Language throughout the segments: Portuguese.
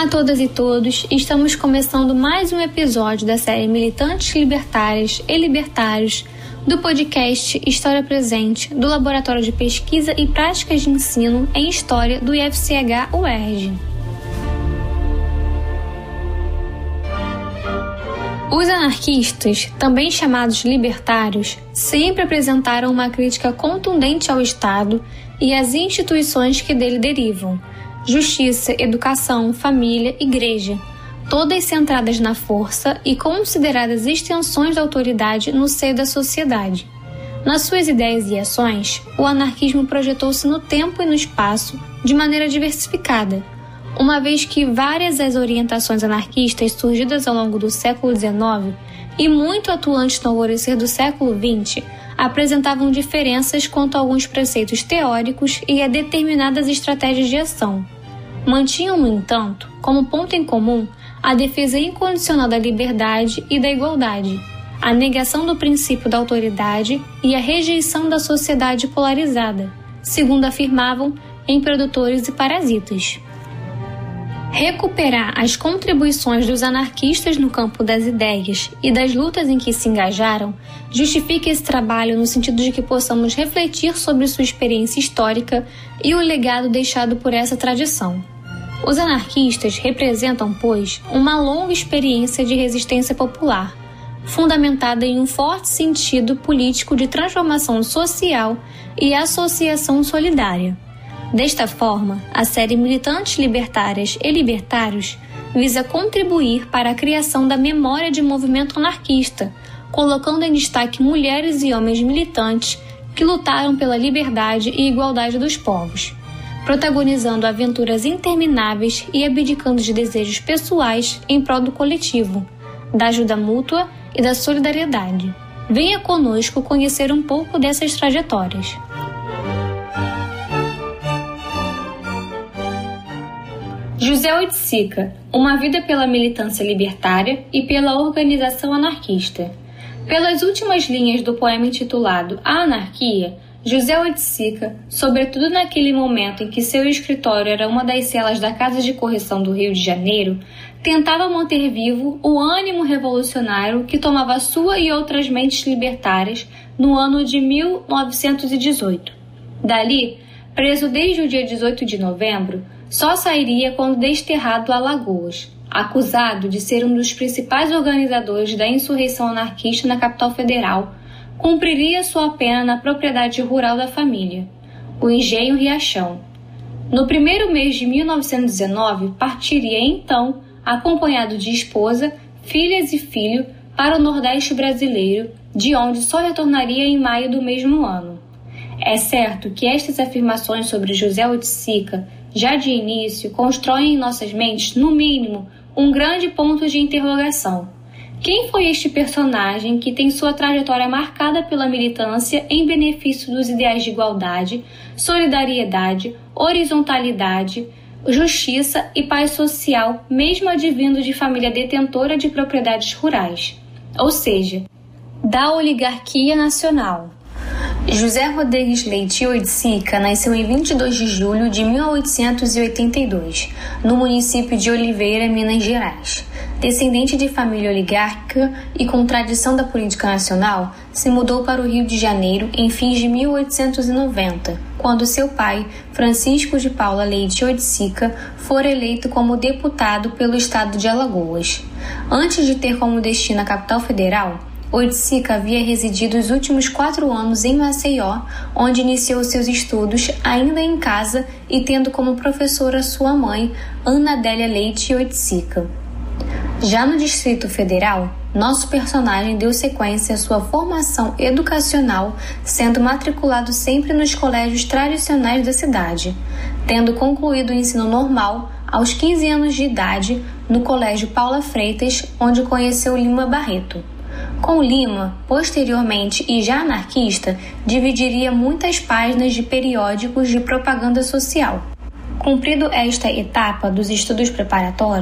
todas e todos, estamos começando mais um episódio da série Militantes Libertárias e Libertários do podcast História Presente do Laboratório de Pesquisa e Práticas de Ensino em História do IFCH-UERJ. Os anarquistas, também chamados libertários, sempre apresentaram uma crítica contundente ao Estado e às instituições que dele derivam: justiça, educação, família, igreja, todas centradas na força e consideradas extensões da autoridade no seio da sociedade. Nas suas ideias e ações, o anarquismo projetou-se no tempo e no espaço de maneira diversificada, uma vez que várias as orientações anarquistas surgidas ao longo do século XIX e muito atuantes no alvorecer do século XX apresentavam diferenças quanto a alguns preceitos teóricos e a determinadas estratégias de ação. Mantinham, no entanto, como ponto em comum a defesa incondicional da liberdade e da igualdade, a negação do princípio da autoridade e a rejeição da sociedade polarizada, segundo afirmavam, em produtores e parasitas. Recuperar as contribuições dos anarquistas no campo das ideias e das lutas em que se engajaram justifica esse trabalho no sentido de que possamos refletir sobre sua experiência histórica e o legado deixado por essa tradição. Os anarquistas representam, pois, uma longa experiência de resistência popular, fundamentada em um forte sentido político de transformação social e associação solidária. Desta forma, a série Militantes Libertárias e Libertários visa contribuir para a criação da memória de movimento anarquista, colocando em destaque mulheres e homens militantes que lutaram pela liberdade e igualdade dos povos, protagonizando aventuras intermináveis e abdicando de desejos pessoais em prol do coletivo, da ajuda mútua e da solidariedade. Venha conosco conhecer um pouco dessas trajetórias. José Oiticica, uma vida pela militância libertária e pela organização anarquista. Pelas últimas linhas do poema intitulado A Anarquia, José Oiticica, sobretudo naquele momento em que seu escritório era uma das celas da Casa de Correção do Rio de Janeiro, tentava manter vivo o ânimo revolucionário que tomava sua e outras mentes libertárias no ano de 1918. Dali, preso desde o dia 18 de novembro, só sairia quando desterrado a Alagoas, acusado de ser um dos principais organizadores da insurreição anarquista na capital federal. Cumpriria sua pena na propriedade rural da família, o Engenho Riachão. No primeiro mês de 1919, partiria então, acompanhado de esposa, filhas e filho, para o Nordeste brasileiro, de onde só retornaria em maio do mesmo ano. É certo que estas afirmações sobre José Oiticica, já de início, constroem em nossas mentes, no mínimo, um grande ponto de interrogação. Quem foi este personagem que tem sua trajetória marcada pela militância em benefício dos ideais de igualdade, solidariedade, horizontalidade, justiça e paz social, mesmo advindo de família detentora de propriedades rurais, ou seja, da oligarquia nacional? José Rodrigues Leite Oiticica nasceu em 22 de julho de 1882, no município de Oliveira, Minas Gerais. Descendente de família oligárquica e com tradição da política nacional, se mudou para o Rio de Janeiro em fins de 1890, quando seu pai, Francisco de Paula Leite Oiticica, fora eleito como deputado pelo estado de Alagoas. Antes de ter como destino a capital federal, Oiticica havia residido os últimos 4 anos em Maceió, onde iniciou seus estudos ainda em casa e tendo como professora sua mãe, Ana Adélia Leite Oiticica. Já no Distrito Federal, nosso personagem deu sequência à sua formação educacional, sendo matriculado sempre nos colégios tradicionais da cidade, tendo concluído o ensino normal aos 15 anos de idade no Colégio Paula Freitas, onde conheceu Lima Barreto. Com Lima, posteriormente e já anarquista, dividiria muitas páginas de periódicos de propaganda social. Cumprido esta etapa dos estudos preparatórios,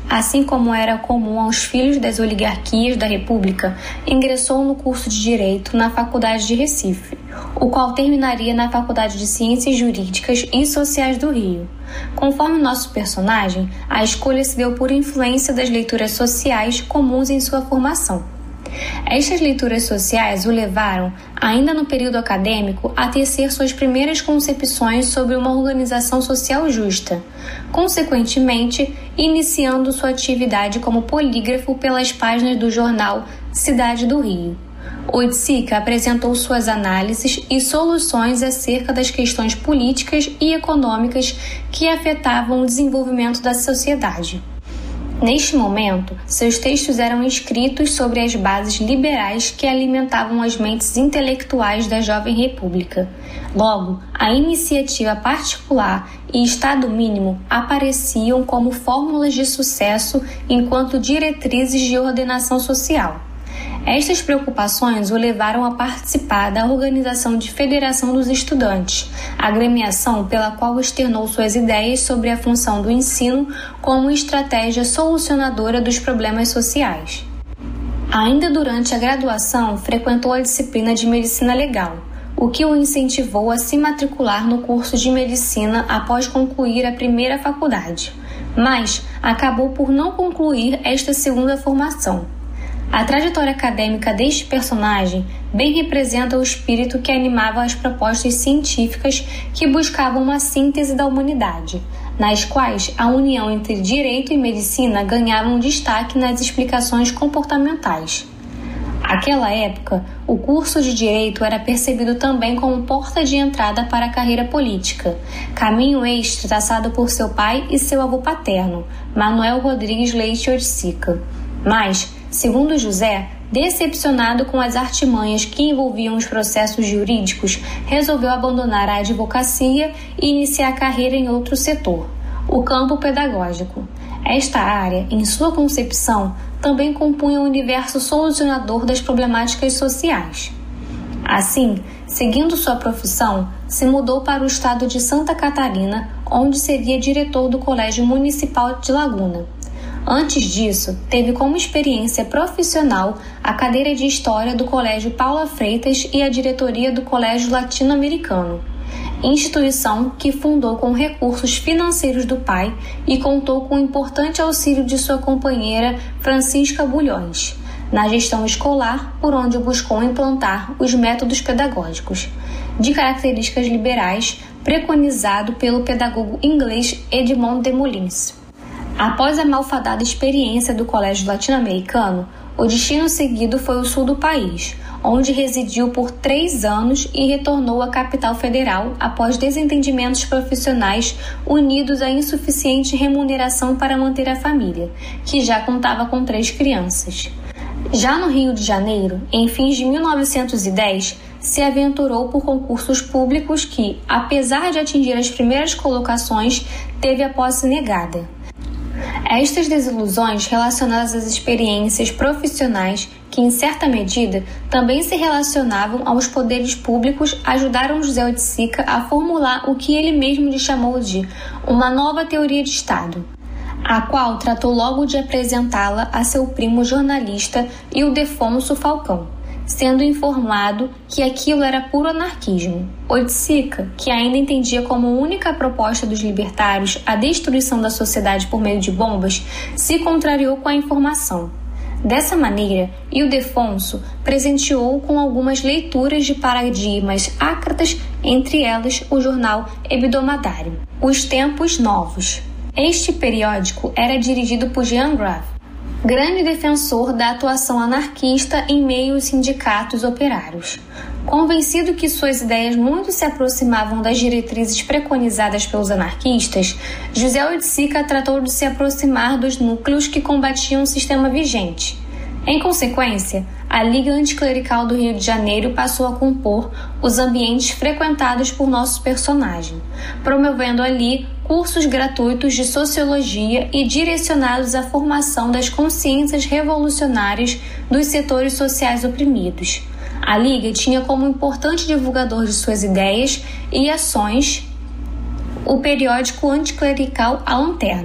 Assim como era comum aos filhos das oligarquias da República, ingressou no curso de Direito na Faculdade de Recife, o qual terminaria na Faculdade de Ciências Jurídicas e Sociais do Rio. Conforme nosso personagem, a escolha se deu por influência das leituras sociais comuns em sua formação. Estas leituras sociais o levaram, ainda no período acadêmico, a tecer suas primeiras concepções sobre uma organização social justa, consequentemente, iniciando sua atividade como polígrafo pelas páginas do jornal Cidade do Rio. Oiticica apresentou suas análises e soluções acerca das questões políticas e econômicas que afetavam o desenvolvimento da sociedade. Neste momento, seus textos eram escritos sobre as bases liberais que alimentavam as mentes intelectuais da jovem república. Logo, a iniciativa particular e Estado mínimo apareciam como fórmulas de sucesso enquanto diretrizes de ordenação social. Estas preocupações o levaram a participar da organização de Federação dos Estudantes, agremiação pela qual externou suas ideias sobre a função do ensino como estratégia solucionadora dos problemas sociais. Ainda durante a graduação, frequentou a disciplina de Medicina Legal, o que o incentivou a se matricular no curso de Medicina após concluir a primeira faculdade, mas acabou por não concluir esta segunda formação. A trajetória acadêmica deste personagem bem representa o espírito que animava as propostas científicas que buscavam uma síntese da humanidade, nas quais a união entre direito e medicina ganhava um destaque nas explicações comportamentais. Naquela época, o curso de Direito era percebido também como porta de entrada para a carreira política, caminho este traçado por seu pai e seu avô paterno, Manuel Rodrigues Leite Oiticica. Mas, segundo José, decepcionado com as artimanhas que envolviam os processos jurídicos, resolveu abandonar a advocacia e iniciar a carreira em outro setor, o campo pedagógico. Esta área, em sua concepção, também compunha o universo solucionador das problemáticas sociais. Assim, seguindo sua profissão, se mudou para o estado de Santa Catarina, onde seria diretor do Colégio Municipal de Laguna. Antes disso, teve como experiência profissional a cadeira de História do Colégio Paula Freitas e a diretoria do Colégio Latino-Americano, instituição que fundou com recursos financeiros do pai e contou com o importante auxílio de sua companheira Francisca Bulhões, na gestão escolar, por onde buscou implantar os métodos pedagógicos, de características liberais, preconizado pelo pedagogo inglês Edmond de Moulins. Após a malfadada experiência do Colégio Latino-Americano, o destino seguido foi o sul do país, onde residiu por 3 anos e retornou à capital federal após desentendimentos profissionais unidos à insuficiente remuneração para manter a família, que já contava com 3 crianças. Já no Rio de Janeiro, em fins de 1910, se aventurou por concursos públicos que, apesar de atingir as primeiras colocações, teve a posse negada. Estas desilusões relacionadas às experiências profissionais, que em certa medida também se relacionavam aos poderes públicos, ajudaram José Oiticica a formular o que ele mesmo lhe chamou de uma nova teoria de Estado, a qual tratou logo de apresentá-la a seu primo jornalista Ildefonso Falcão, sendo informado que aquilo era puro anarquismo. Oiticica, que ainda entendia como única proposta dos libertários a destruição da sociedade por meio de bombas, se contrariou com a informação. Dessa maneira, Ildefonso presenteou com algumas leituras de paradigmas ácratas, entre elas o jornal Hebdomadário, Os Tempos Novos. Este periódico era dirigido por Jean Grave, grande defensor da atuação anarquista em meio aos sindicatos operários. Convencido que suas ideias muito se aproximavam das diretrizes preconizadas pelos anarquistas, José Oiticica tratou de se aproximar dos núcleos que combatiam o sistema vigente. Em consequência, a Liga Anticlerical do Rio de Janeiro passou a compor os ambientes frequentados por nosso personagem, promovendo ali cursos gratuitos de sociologia e direcionados à formação das consciências revolucionárias dos setores sociais oprimidos. A Liga tinha como importante divulgador de suas ideias e ações o periódico anticlerical A Lanterna.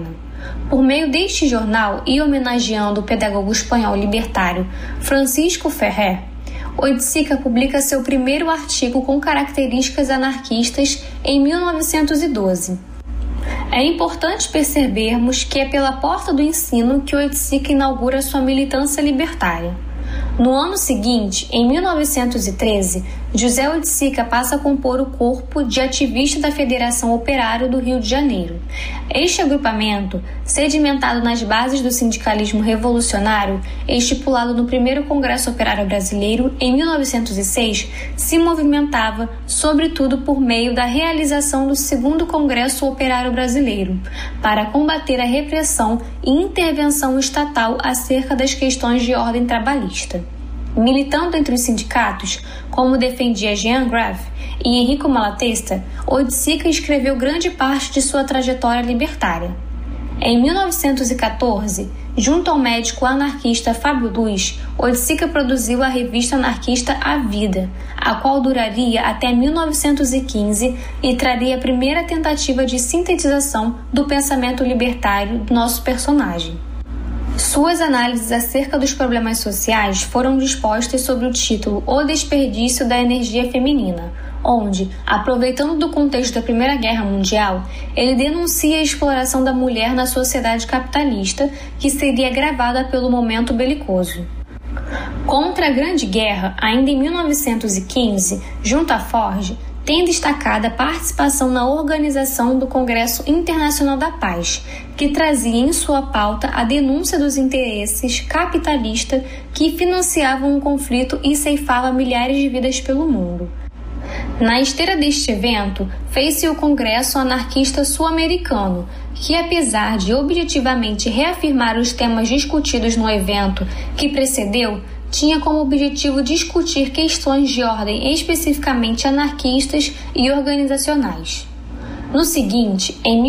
Por meio deste jornal e homenageando o pedagogo espanhol libertário Francisco Ferrer, Oiticica publica seu primeiro artigo com características anarquistas em 1912. É importante percebermos que é pela porta do ensino que Oiticica inaugura sua militância libertária. No ano seguinte, em 1913, José Oiticica passa a compor o corpo de ativista da Federação Operária do Rio de Janeiro. Este agrupamento, sedimentado nas bases do sindicalismo revolucionário, estipulado no primeiro Congresso Operário Brasileiro em 1906, se movimentava, sobretudo por meio da realização do segundo Congresso Operário Brasileiro, para combater a repressão e intervenção estatal acerca das questões de ordem trabalhista. Militando entre os sindicatos, como defendia Jean Grave e Enrico Malatesta, Oiticica escreveu grande parte de sua trajetória libertária. Em 1914, junto ao médico anarquista Fábio Luz, Oiticica produziu a revista anarquista A Vida, a qual duraria até 1915 e traria a primeira tentativa de sintetização do pensamento libertário do nosso personagem. Suas análises acerca dos problemas sociais foram dispostas sob o título O Desperdício da Energia Feminina, onde, aproveitando do contexto da Primeira Guerra Mundial, ele denuncia a exploração da mulher na sociedade capitalista, que seria agravada pelo momento belicoso. Contra a Grande Guerra, ainda em 1915, junto à Ford, tem destacado a participação na organização do Congresso Internacional da Paz, que trazia em sua pauta a denúncia dos interesses capitalistas que financiavam o conflito e ceifava milhares de vidas pelo mundo. Na esteira deste evento, fez-se o Congresso Anarquista Sul-Americano, que, apesar de objetivamente reafirmar os temas discutidos no evento que precedeu, tinha como objetivo discutir questões de ordem especificamente anarquistas e organizacionais. No seguinte, em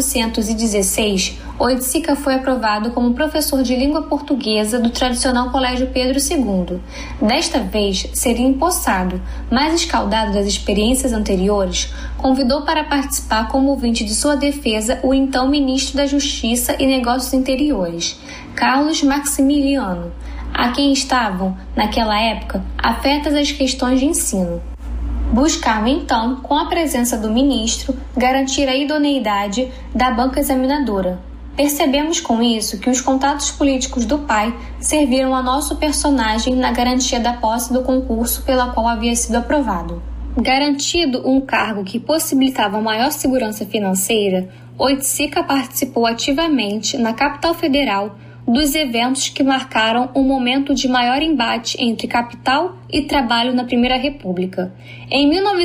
1916, Oiticica foi aprovado como professor de língua portuguesa do tradicional Colégio Pedro II. Desta vez, seria empossado, mas escaldado das experiências anteriores, convidou para participar como ouvinte de sua defesa o então ministro da Justiça e Negócios Interiores, Carlos Maximiliano, a quem estavam, naquela época, afetas as questões de ensino. Buscava, então, com a presença do ministro, garantir a idoneidade da banca examinadora. Percebemos com isso que os contatos políticos do pai serviram a nosso personagem na garantia da posse do concurso pela qual havia sido aprovado. Garantido um cargo que possibilitava maior segurança financeira, Oiticica participou ativamente, na capital federal, dos eventos que marcaram um momento de maior embate entre capital e trabalho na Primeira República. Em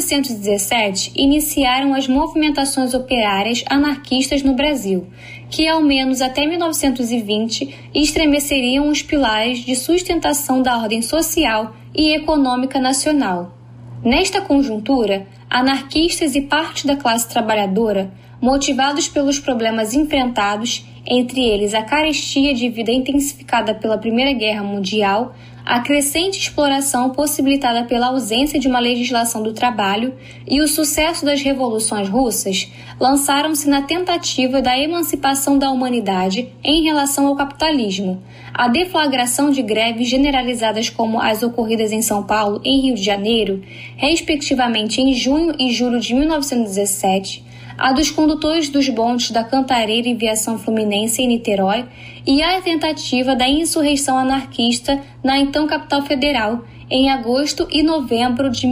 1917, iniciaram as movimentações operárias anarquistas no Brasil, que ao menos até 1920 estremeceriam os pilares de sustentação da ordem social e econômica nacional. Nesta conjuntura, anarquistas e parte da classe trabalhadora, motivados pelos problemas enfrentados, entre eles a carestia de vida intensificada pela Primeira Guerra Mundial, a crescente exploração possibilitada pela ausência de uma legislação do trabalho e o sucesso das revoluções russas, lançaram-se na tentativa da emancipação da humanidade em relação ao capitalismo. A deflagração de greves generalizadas como as ocorridas em São Paulo e Rio de Janeiro, respectivamente em junho e julho de 1917, a dos condutores dos bondes da Cantareira e Viação Fluminense em Niterói e a tentativa da insurreição anarquista na então capital federal, em agosto e novembro de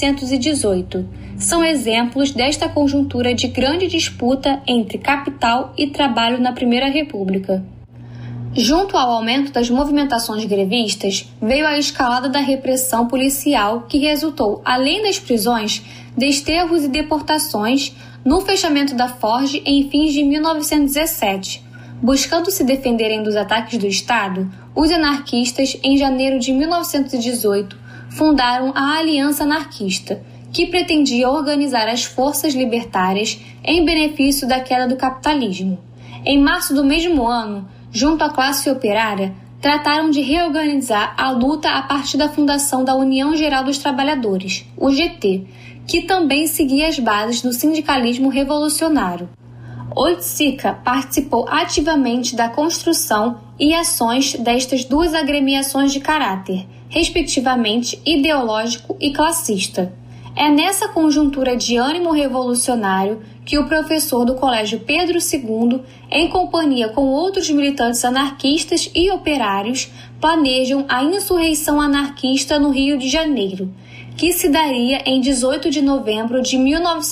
1918. São exemplos desta conjuntura de grande disputa entre capital e trabalho na Primeira República. Junto ao aumento das movimentações grevistas, veio a escalada da repressão policial que resultou, além das prisões, desterros e deportações, no fechamento da Ford em fins de 1917. Buscando se defenderem dos ataques do Estado, os anarquistas, em janeiro de 1918, fundaram a Aliança Anarquista, que pretendia organizar as forças libertárias em benefício da queda do capitalismo. Em março do mesmo ano, junto à classe operária, trataram de reorganizar a luta a partir da fundação da União Geral dos Trabalhadores, UGT, que também seguia as bases do sindicalismo revolucionário. Oiticica participou ativamente da construção e ações destas duas agremiações de caráter, respectivamente ideológico e classista. É nessa conjuntura de ânimo revolucionário que o professor do Colégio Pedro II, em companhia com outros militantes anarquistas e operários, planejam a insurreição anarquista no Rio de Janeiro, que se daria em 18 de novembro de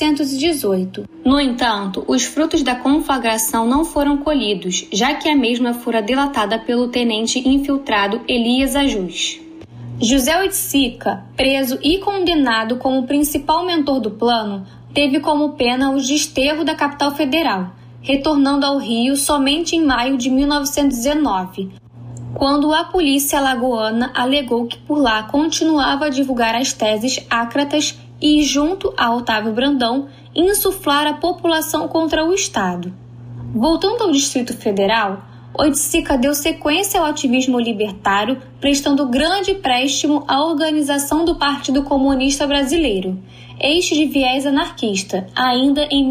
1918. No entanto, os frutos da conflagração não foram colhidos, já que a mesma fora delatada pelo tenente infiltrado Elias Ajus. José Oiticica, preso e condenado como principal mentor do plano, teve como pena o desterro da capital federal, retornando ao Rio somente em maio de 1919, quando a polícia alagoana alegou que por lá continuava a divulgar as teses ácratas e, junto a Otávio Brandão, insuflar a população contra o Estado. Voltando ao Distrito Federal, Oiticica deu sequência ao ativismo libertário, prestando grande empréstimo à organização do Partido Comunista Brasileiro, este de viés anarquista, ainda em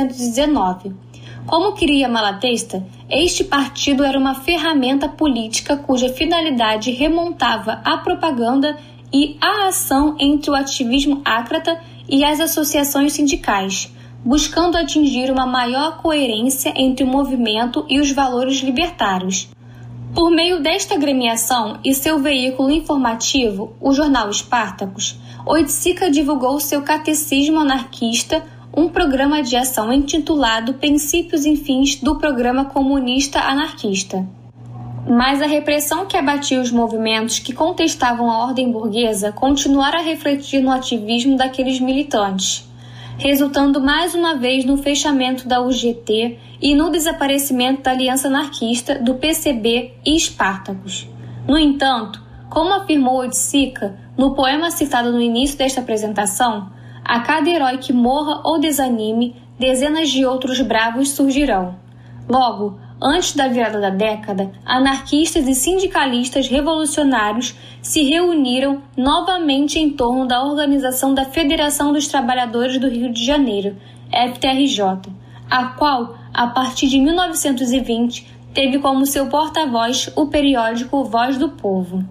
1919. Como queria Malatesta, este partido era uma ferramenta política cuja finalidade remontava à propaganda e à ação entre o ativismo ácrata e as associações sindicais, buscando atingir uma maior coerência entre o movimento e os valores libertários. Por meio desta agremiação e seu veículo informativo, o jornal Spartacus, Oiticica divulgou seu catecismo anarquista, um programa de ação intitulado Princípios e Fins do Programa Comunista Anarquista. Mas a repressão que abatia os movimentos que contestavam a ordem burguesa continuara a refletir no ativismo daqueles militantes, resultando mais uma vez no fechamento da UGT e no desaparecimento da Aliança Anarquista, do PCB e Spartacus. No entanto, como afirmou Oiticica no poema citado no início desta apresentação, a cada herói que morra ou desanime, dezenas de outros bravos surgirão. Logo, antes da virada da década, anarquistas e sindicalistas revolucionários se reuniram novamente em torno da organização da Federação dos Trabalhadores do Rio de Janeiro, FTRJ, a qual, a partir de 1920, teve como seu porta-voz o periódico Voz do Povo.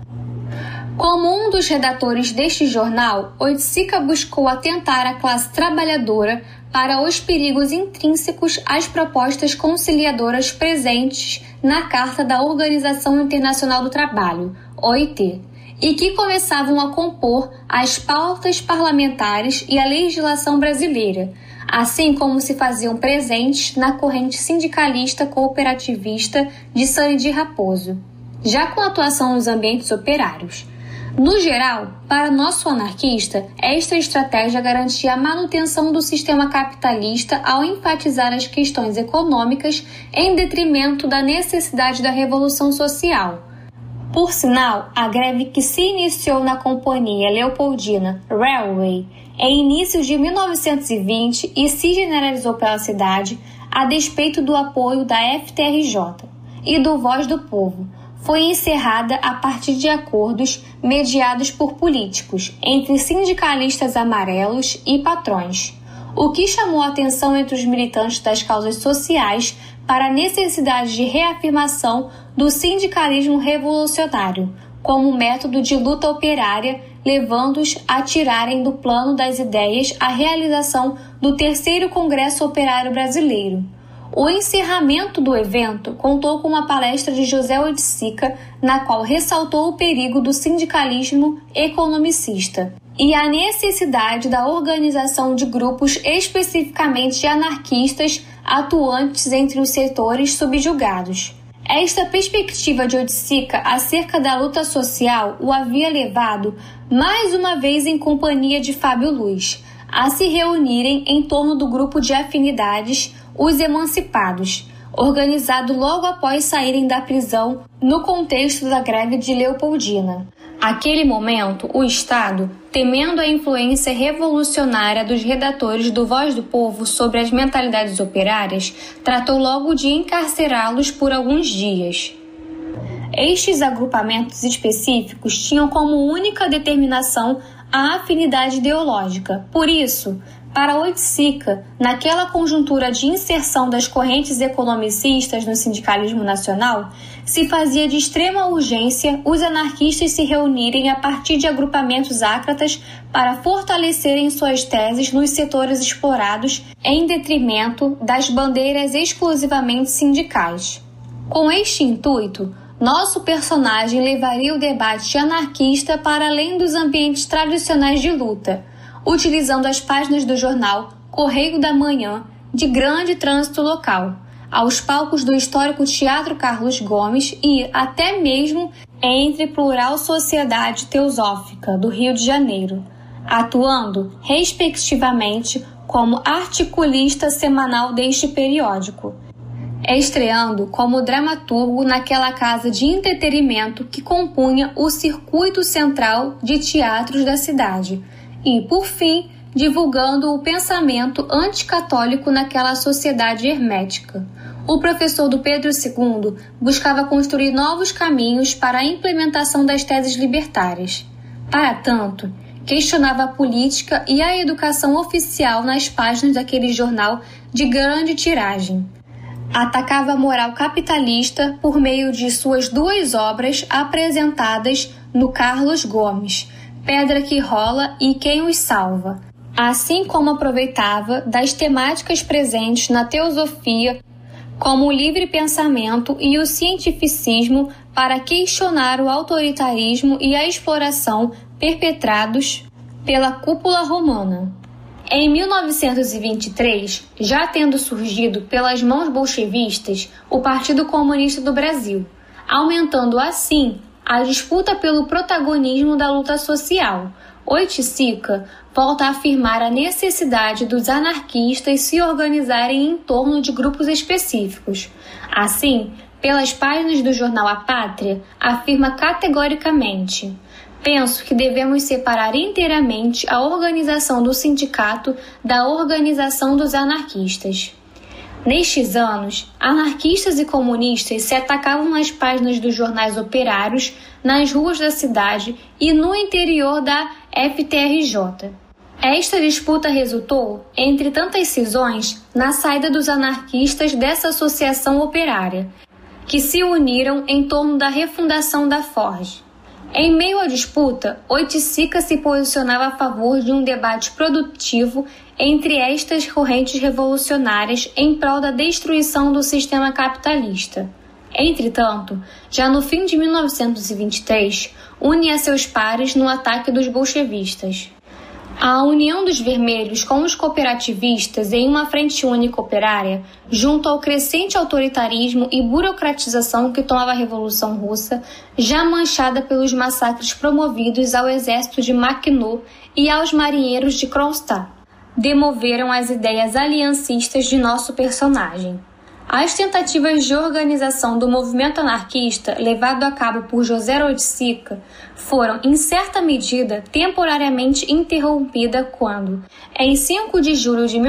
Como um dos redatores deste jornal, Oiticica buscou atentar a classe trabalhadora para os perigos intrínsecos às propostas conciliadoras presentes na Carta da Organização Internacional do Trabalho, OIT, e que começavam a compor as pautas parlamentares e a legislação brasileira, assim como se faziam presentes na corrente sindicalista cooperativista de Sandy Raposo, já com atuação nos ambientes operários. No geral, para nosso anarquista, esta estratégia garantia a manutenção do sistema capitalista ao enfatizar as questões econômicas em detrimento da necessidade da revolução social. Por sinal, a greve que se iniciou na Companhia Leopoldina Railway em inícios de 1920 e se generalizou pela cidade, a despeito do apoio da FTRJ e do Voz do Povo, foi encerrada a partir de acordos mediados por políticos entre sindicalistas amarelos e patrões, o que chamou a atenção entre os militantes das causas sociais para a necessidade de reafirmação do sindicalismo revolucionário como método de luta operária, levando-os a tirarem do plano das ideias a realização do Terceiro Congresso Operário Brasileiro. O encerramento do evento contou com uma palestra de José Oiticica, na qual ressaltou o perigo do sindicalismo economicista e a necessidade da organização de grupos especificamente anarquistas atuantes entre os setores subjugados. Esta perspectiva de Oiticica acerca da luta social o havia levado, mais uma vez em companhia de Fábio Luz, a se reunirem em torno do grupo de afinidades Os Emancipados, organizado logo após saírem da prisão no contexto da greve de Leopoldina. Naquele momento, o Estado, temendo a influência revolucionária dos redatores do Voz do Povo sobre as mentalidades operárias, tratou logo de encarcerá-los por alguns dias. Estes agrupamentos específicos tinham como única determinação a afinidade ideológica. Por isso, Para Oiticica, naquela conjuntura de inserção das correntes economicistas no sindicalismo nacional, se fazia de extrema urgência os anarquistas se reunirem a partir de agrupamentos ácratas para fortalecerem suas teses nos setores explorados em detrimento das bandeiras exclusivamente sindicais. Com este intuito, nosso personagem levaria o debate anarquista para além dos ambientes tradicionais de luta, utilizando as páginas do jornal Correio da Manhã, de grande trânsito local, aos palcos do histórico Teatro Carlos Gomes e até mesmo entre Plural Sociedade Teosófica, do Rio de Janeiro, atuando, respectivamente, como articulista semanal deste periódico, estreando como dramaturgo naquela casa de entretenimento que compunha o circuito central de teatros da cidade, e, por fim, divulgando o pensamento anticatólico naquela sociedade hermética. O professor do Pedro II buscava construir novos caminhos para a implementação das teses libertárias. Para tanto, questionava a política e a educação oficial nas páginas daquele jornal de grande tiragem. Atacava a moral capitalista por meio de suas duas obras apresentadas no Carlos Gomes, Pedra que Rola e Quem os Salva, assim como aproveitava das temáticas presentes na teosofia, como o livre pensamento e o cientificismo, para questionar o autoritarismo e a exploração perpetrados pela cúpula romana. Em 1923, já tendo surgido pelas mãos bolchevistas o Partido Comunista do Brasil, aumentando assim a disputa pelo protagonismo da luta social, Oiticica volta a afirmar a necessidade dos anarquistas se organizarem em torno de grupos específicos. Assim, pelas páginas do jornal A Pátria, afirma categoricamente: penso que devemos separar inteiramente a organização do sindicato da organização dos anarquistas. Nestes anos, anarquistas e comunistas se atacavam nas páginas dos jornais operários, nas ruas da cidade e no interior da FTRJ. Esta disputa resultou, entre tantas cisões, na saída dos anarquistas dessa associação operária, que se uniram em torno da refundação da Forge. Em meio à disputa, Oiticica se posicionava a favor de um debate produtivo entre estas correntes revolucionárias em prol da destruição do sistema capitalista. Entretanto, já no fim de 1923, une a seus pares no ataque dos bolchevistas. A união dos vermelhos com os cooperativistas em uma frente única operária, junto ao crescente autoritarismo e burocratização que tomava a Revolução Russa, já manchada pelos massacres promovidos ao exército de Makhno e aos marinheiros de Kronstadt, demoveram as ideias aliancistas de nosso personagem. As tentativas de organização do movimento anarquista levado a cabo por José Oiticica foram, em certa medida, temporariamente interrompidas quando, em 5 de julho de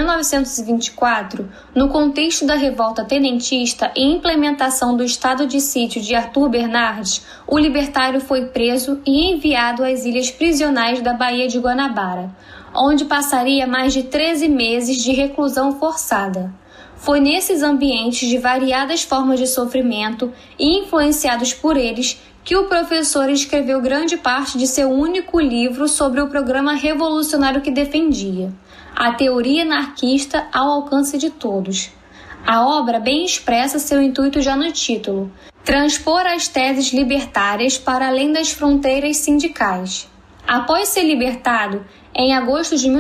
1924, no contexto da revolta tenentista e implementação do estado de sítio de Arthur Bernardes, o libertário foi preso e enviado às ilhas prisionais da Baía de Guanabara, onde passaria mais de 13 meses de reclusão forçada. Foi nesses ambientes de variadas formas de sofrimento e influenciados por eles que o professor escreveu grande parte de seu único livro sobre o programa revolucionário que defendia, A Teoria Anarquista ao Alcance de Todos. A obra bem expressa seu intuito já no título: transpor as teses libertárias para além das fronteiras sindicais. Após ser libertado, em agosto de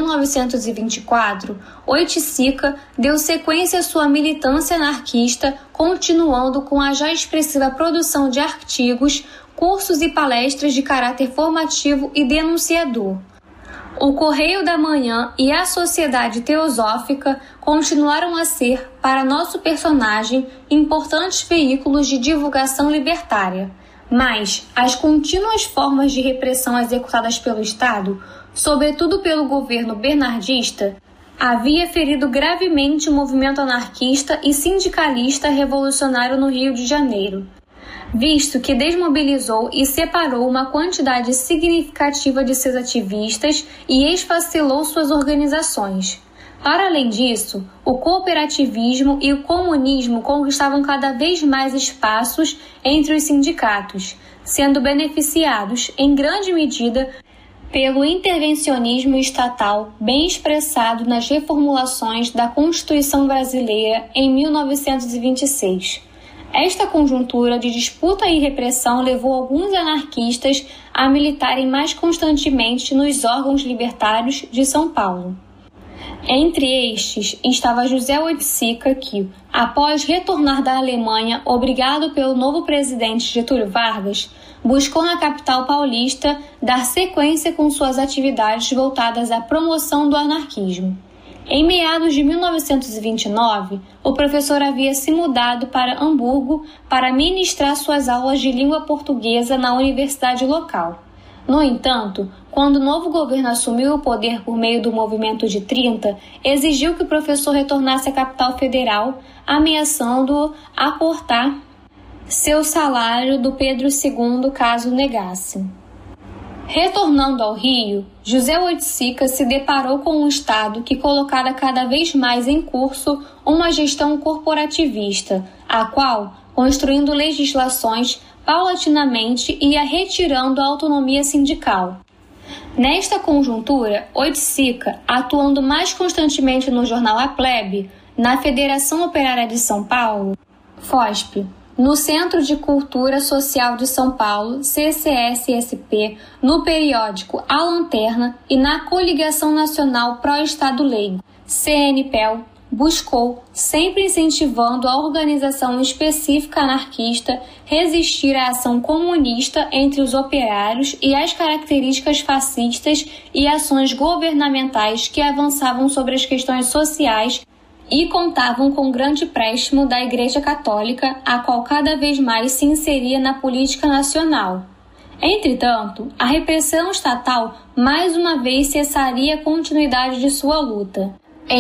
1924, Oiticica deu sequência à sua militância anarquista, continuando com a já expressiva produção de artigos, cursos e palestras de caráter formativo e denunciador. O Correio da Manhã e a Sociedade Teosófica continuaram a ser, para nosso personagem, importantes veículos de divulgação libertária. Mas as contínuas formas de repressão executadas pelo Estado, sobretudo pelo governo bernardista, havia ferido gravemente o movimento anarquista e sindicalista revolucionário no Rio de Janeiro, visto que desmobilizou e separou uma quantidade significativa de seus ativistas e esfacelou suas organizações. Para além disso, o cooperativismo e o comunismo conquistavam cada vez mais espaços entre os sindicatos, sendo beneficiados, em grande medida, pelo intervencionismo estatal bem expressado nas reformulações da Constituição Brasileira em 1926. Esta conjuntura de disputa e repressão levou alguns anarquistas a militarem mais constantemente nos órgãos libertários de São Paulo. Entre estes estava José Oiticica, que, após retornar da Alemanha, obrigado pelo novo presidente Getúlio Vargas, buscou na capital paulista dar sequência com suas atividades voltadas à promoção do anarquismo. Em meados de 1929, o professor havia se mudado para Hamburgo para ministrar suas aulas de língua portuguesa na universidade local. No entanto, quando o novo governo assumiu o poder por meio do Movimento de 30, exigiu que o professor retornasse à capital federal, ameaçando-o a cortar seu salário do Pedro II caso negasse. Retornando ao Rio, José Oiticica se deparou com um Estado que colocava cada vez mais em curso uma gestão corporativista, a qual, construindo legislações, paulatinamente ia retirando a autonomia sindical. Nesta conjuntura, Oiticica, atuando mais constantemente no jornal A Plebe, na Federação Operária de São Paulo, FOSP, no Centro de Cultura Social de São Paulo, CCSSP, no periódico A Lanterna e na Coligação Nacional Pró-Estado Leigo, CNPEL, buscou, sempre incentivando a organização específica anarquista, resistir à ação comunista entre os operários e às características fascistas e ações governamentais que avançavam sobre as questões sociais e contavam com grande préstimo da Igreja Católica, a qual cada vez mais se inseria na política nacional. Entretanto, a repressão estatal mais uma vez cessaria a continuidade de sua luta. Em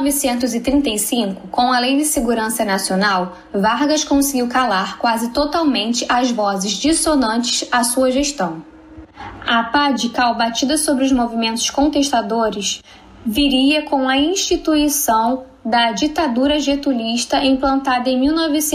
1935, com a Lei de Segurança Nacional, Vargas conseguiu calar quase totalmente as vozes dissonantes à sua gestão. A pá de cal batida sobre os movimentos contestadores viria com a instituição da ditadura getulista implantada em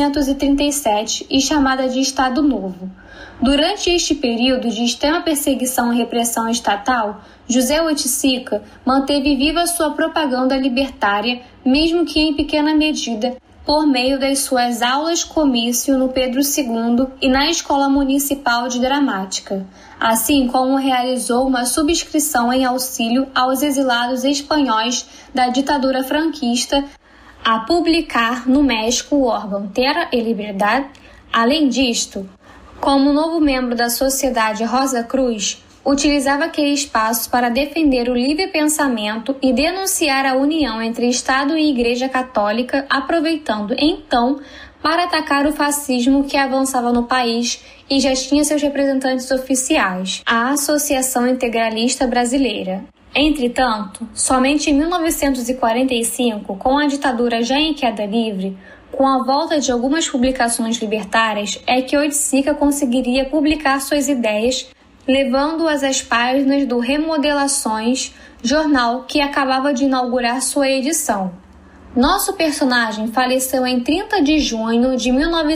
1937 e chamada de Estado Novo. Durante este período de extrema perseguição e repressão estatal, José Oiticica manteve viva sua propaganda libertária, mesmo que em pequena medida, por meio das suas aulas-comício no Pedro II e na Escola Municipal de Dramática, assim como realizou uma subscrição em auxílio aos exilados espanhóis da ditadura franquista a publicar no México o órgão Terra e Liberdade. Além disto, como novo membro da Sociedade Rosa Cruz, utilizava aquele espaço para defender o livre pensamento e denunciar a união entre Estado e Igreja Católica, aproveitando, então, para atacar o fascismo que avançava no país e já tinha seus representantes oficiais, a Associação Integralista Brasileira. Entretanto, somente em 1945, com a ditadura já em queda livre, com a volta de algumas publicações libertárias, é que Oiticica conseguiria publicar suas ideias, levando-as às páginas do Remodelações, jornal que acabava de inaugurar sua edição. Nosso personagem faleceu em 30 de junho de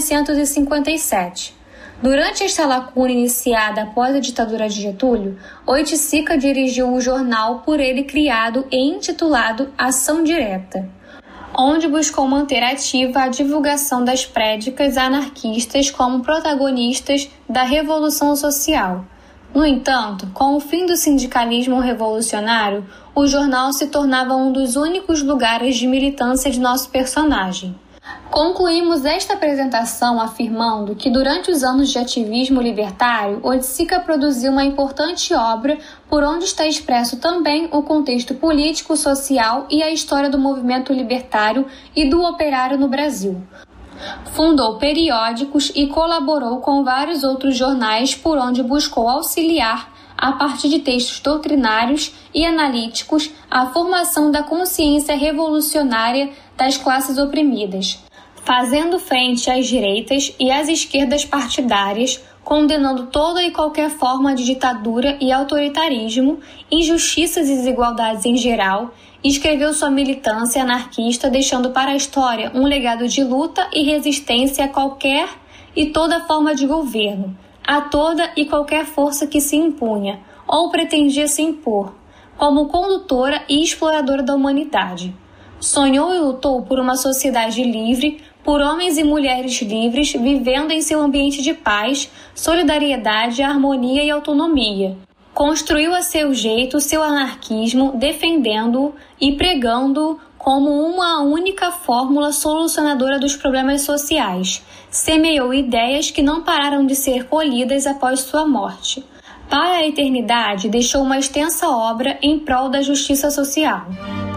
1957. Durante esta lacuna iniciada após a ditadura de Getúlio, Oiticica dirigiu o jornal por ele criado e intitulado Ação Direta, onde buscou manter ativa a divulgação das prédicas anarquistas como protagonistas da Revolução Social. No entanto, com o fim do sindicalismo revolucionário, o jornal se tornava um dos únicos lugares de militância de nosso personagem. Concluímos esta apresentação afirmando que durante os anos de ativismo libertário, Oiticica produziu uma importante obra por onde está expresso também o contexto político, social e a história do movimento libertário e do operário no Brasil. Fundou periódicos e colaborou com vários outros jornais por onde buscou auxiliar, a partir de textos doutrinários e analíticos, a formação da consciência revolucionária das classes oprimidas, fazendo frente às direitas e às esquerdas partidárias, condenando toda e qualquer forma de ditadura e autoritarismo, injustiças e desigualdades em geral, escreveu sua militância anarquista, deixando para a história um legado de luta e resistência a qualquer e toda forma de governo, a toda e qualquer força que se impunha ou pretendia se impor, como condutora e exploradora da humanidade. Sonhou e lutou por uma sociedade livre, por homens e mulheres livres, vivendo em seu ambiente de paz, solidariedade, harmonia e autonomia. Construiu a seu jeito seu anarquismo, defendendo-o e pregando-o como uma única fórmula solucionadora dos problemas sociais. Semeou ideias que não pararam de ser colhidas após sua morte. Para a eternidade, deixou uma extensa obra em prol da justiça social.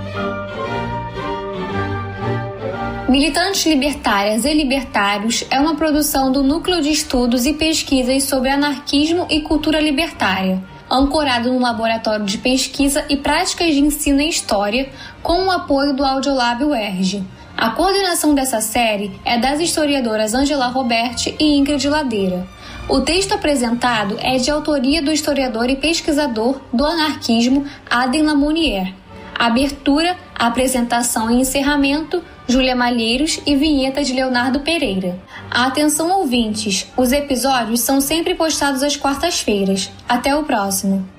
Militantes Libertárias e Libertários é uma produção do Núcleo de Estudos e Pesquisas sobre Anarquismo e Cultura Libertária, ancorado no Laboratório de Pesquisa e Práticas de Ensino em História, com o apoio do Audiolab UERJ. A coordenação dessa série é das historiadoras Angela Roberti e Ingrid Ladeira. O texto apresentado é de autoria do historiador e pesquisador do anarquismo Adem Lamounier. Abertura, apresentação e encerramento, Júlia Malheiros e vinheta de Leonardo Pereira. Atenção ouvintes, os episódios são sempre postados às quartas-feiras. Até o próximo!